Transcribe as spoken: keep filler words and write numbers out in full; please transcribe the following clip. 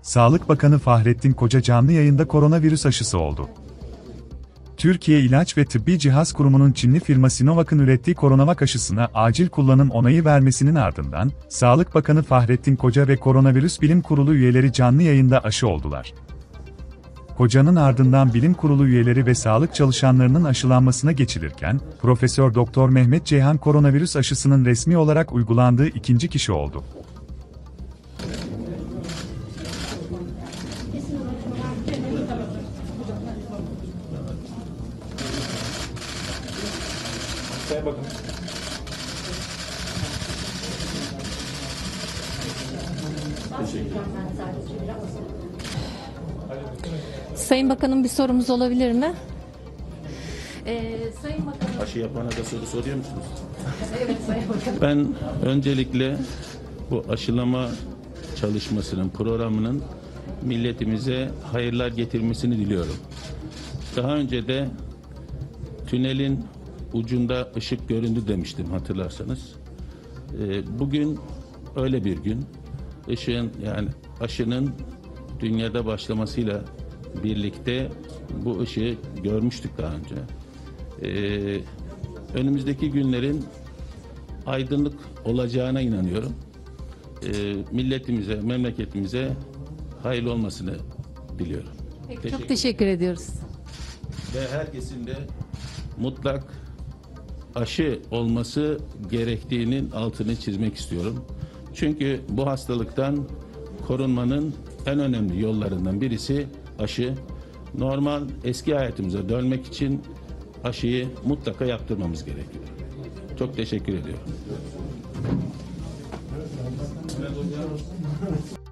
Sağlık Bakanı Fahrettin Koca canlı yayında koronavirüs aşısı oldu. Türkiye İlaç ve Tıbbi Cihaz Kurumu'nun Çinli firma Sinovac'ın ürettiği Coronavac aşısına acil kullanım onayı vermesinin ardından, Sağlık Bakanı Fahrettin Koca ve Koronavirüs Bilim Kurulu üyeleri canlı yayında aşı oldular. Koca'nın ardından bilim kurulu üyeleri ve sağlık çalışanlarının aşılanmasına geçilirken, Profesör Doktor Mehmet Ceyhan koronavirüs aşısının resmi olarak uygulandığı ikinci kişi oldu. Bakın. Sayın Bakanım, bir sorumuz olabilir mi? Ee, Sayın Bakanım. Aşı yapana da soru soruyor musunuz? Evet Sayın Bakanım. Ben öncelikle bu aşılama çalışmasının, programının milletimize hayırlar getirmesini diliyorum. Daha önce de tünelin ucunda ışık göründü demiştim, hatırlarsanız. Ee, bugün öyle bir gün. Işığın, yani aşının dünyada başlamasıyla birlikte bu ışığı görmüştük daha önce. Ee, önümüzdeki günlerin aydınlık olacağına inanıyorum. Ee, milletimize, memleketimize hayırlı olmasını diliyorum. Peki, Teşekkür çok teşekkür ediyoruz. Ve herkesin de mutlak aşı olması gerektiğinin altını çizmek istiyorum. Çünkü bu hastalıktan korunmanın en önemli yollarından birisi aşı. Normal eski hayatımıza dönmek için aşıyı mutlaka yaptırmamız gerekiyor. Çok teşekkür ediyorum.